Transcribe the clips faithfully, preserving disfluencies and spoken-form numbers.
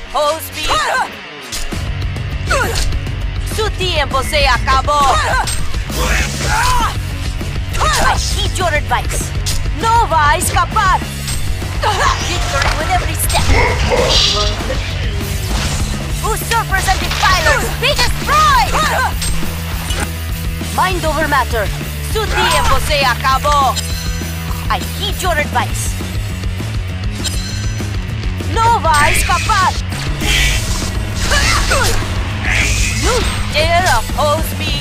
oppose me. Su tiempo se acabó. I heed your advice. No va a escapar. Victory with every step. Usurpers and defilers, be destroyed! Mind over matter. Su tiempo se acabó. I heed your advice. No va a escapar. You dare oppose me.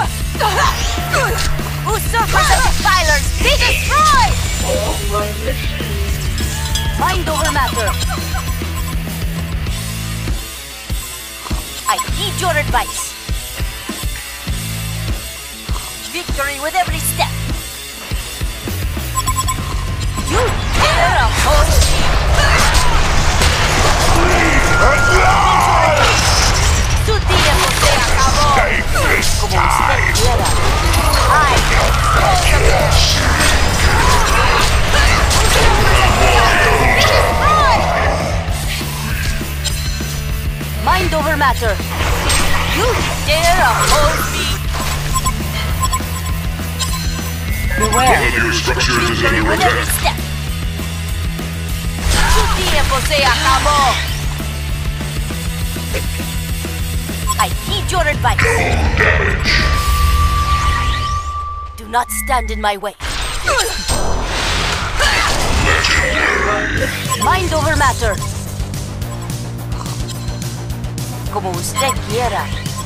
Usurpers and defilers, be destroyed! Mind over matter. I heed your advice. Victory with every step. You dare oppose me. Tu tiempo se acabó. Como usted quiera. I dispose of them. Be destroyed! Mind over matter. You dare oppose me. Beware. One of your structures is under With every attack. step. Tu tiempo se acabó. I heed your advice. Damage. Do not stand in my way. Mind over matter. Como usted quiera.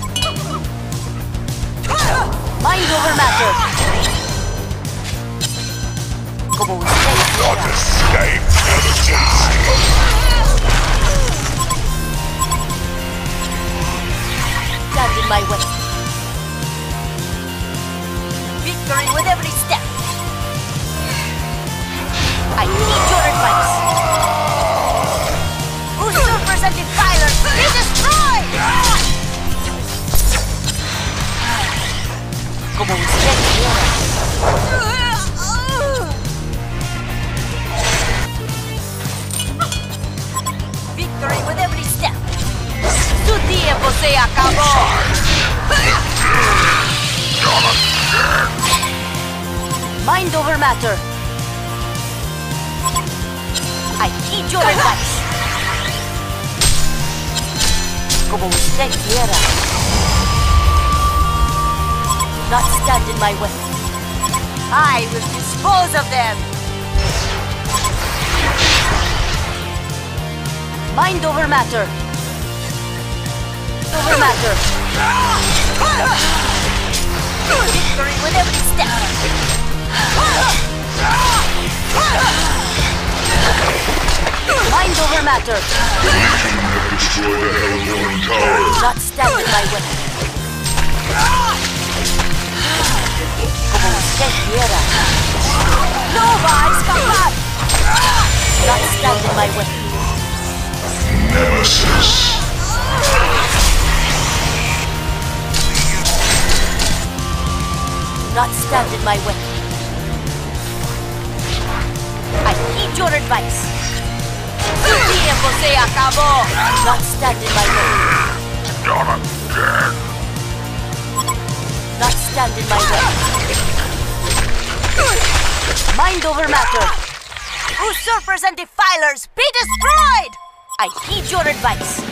Mind over matter. Como usted Not quiera. escape the Stand in my way. Victory with every step. I need your advice. Usurpers and defilers, be destroyed! Como usted quiera. Victory with every step. Su tiempo se acabó. Mind over matter. I heed your advice. Como usted quiera. Do not stand in my way. I will dispose of them. Mind over matter. Over matter. Victory with every step. Mind over matter. Destroy the Hellborn Tower. Do not stand in my way. Como usted quiera. No va a escapar. Do not stand in my way. Nemesis. Do not stand in my way. I heed your advice. Su tiempo se acabó. Do not stand in my way. Not again. Do not stand in my way. Mind over matter. Usurpers and defilers, be destroyed! I heed your advice.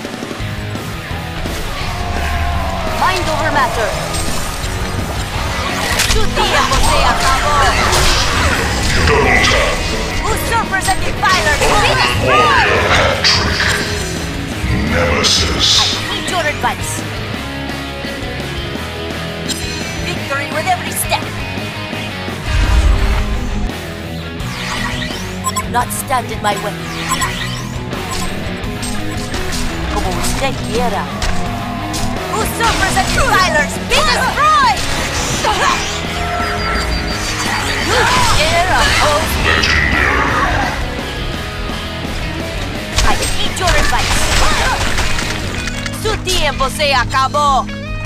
Mind over matter. Su tiempo se acabó. Double tap. Usurpers and defilers, be destroyed! Hat-trick. Nemesis. I heed your advice. Victory with every step. Do not stand in my way. Como usted quiera. Usurpers and defilers, be destroyed! You dare oppose me. I heed your advice. Su tiempo se acabó.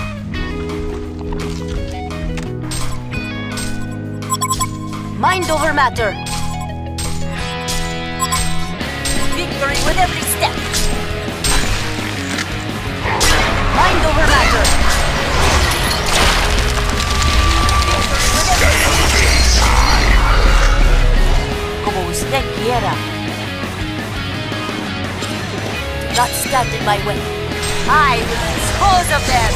Mind over matter. Victory with every step. Mind over matter. Como usted quiera. Not stand in my way. I will dispose of them.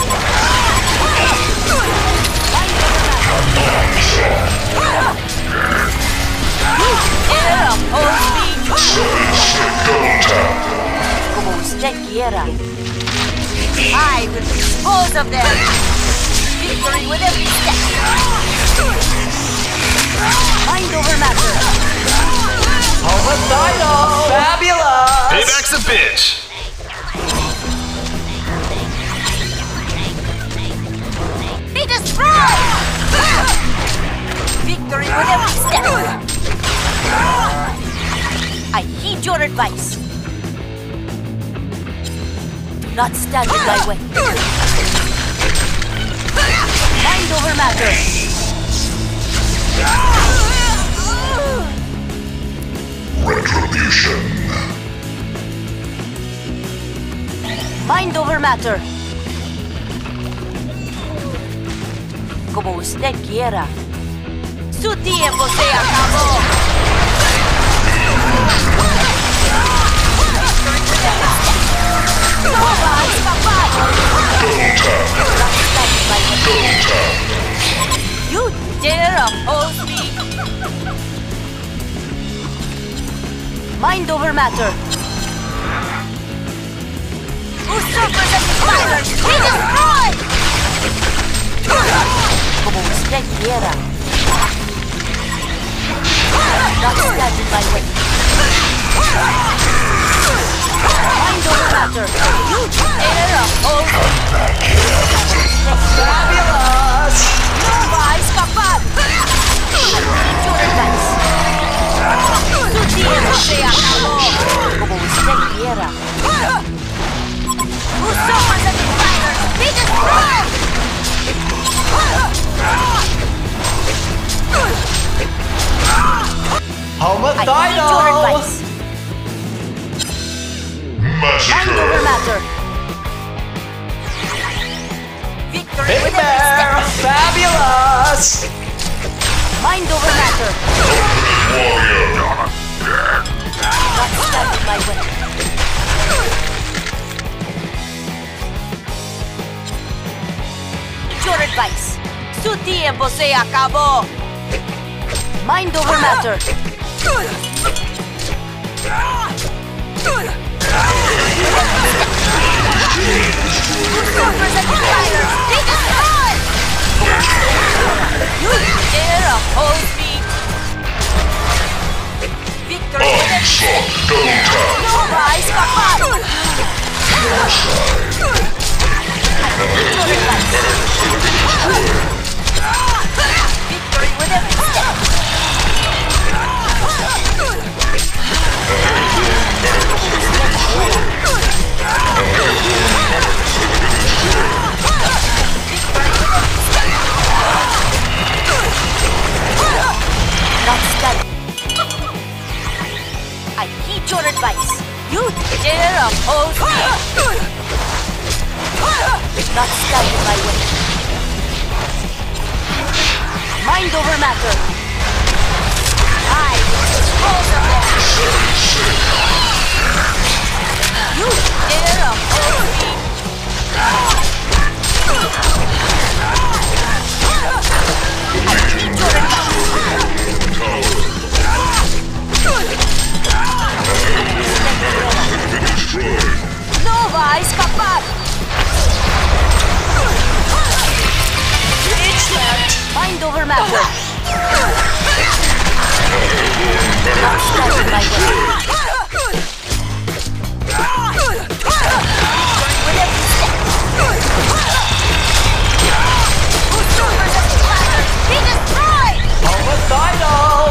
Mind over matter. You dare oppose me? Como usted quiera. I will dispose of them. Victory with every step. Mind over matter. Homicidal! Fabulous! Payback's a bitch! Be destroyed! Victory with every step. I heed your advice. Do not stand in my way. Mind over matter. Retribution. Mind over matter. Como usted quiera. Su tiempo se acabó. No va a escapar. You dare oppose me? Mind over matter. Usurpers and defilers, be destroyed! Como usted quiera. Not stand in my way. Mind over matter. You dare oppose me? Fabulous! No va a escapar. Need your advice. Su tiempo se acabó. Como usted quiera. Usurpers and defilers, be destroyed! I need your Homicidal! advice. Mind over Massacre. matter. Victory Big with every Bear! step. Fabulous! Mind over matter. Warrior. Not stand in my way. Your advice. Su tiempo se acabó. Mind over matter. Usurpers and defilers, be destroyed! You dare oppose me? Victory with every step. No va a escapar. I need your advice. Victory with every step. Not stand. I heed your advice. You dare oppose me? Not stand in my way. Mind over matter. I will dispose of them. You dare oppose me? I heed your advice. No va a escapar. It's left! Mind over matter. Not stand in my way. With every step. Usurpers and defilers, be destroyed! Homicidal!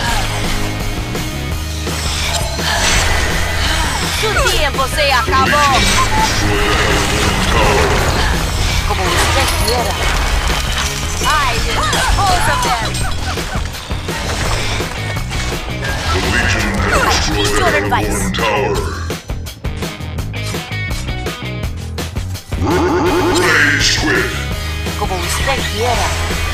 Su tiempo se acabó. Como usted quiera. I will dispose of them. The Legion has destroyed the Hellborn Tower. Rage quit. Como usted quiera.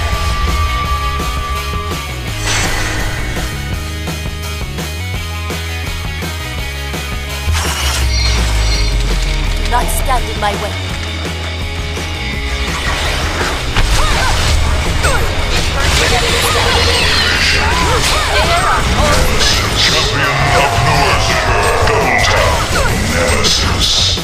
Do not stand in my way. Champion of North. Double tap. Nemesis.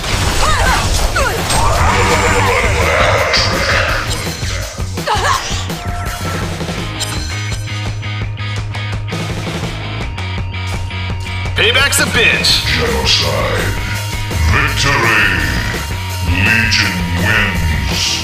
Payback's a bitch. Genocide. Victory. Legion wins.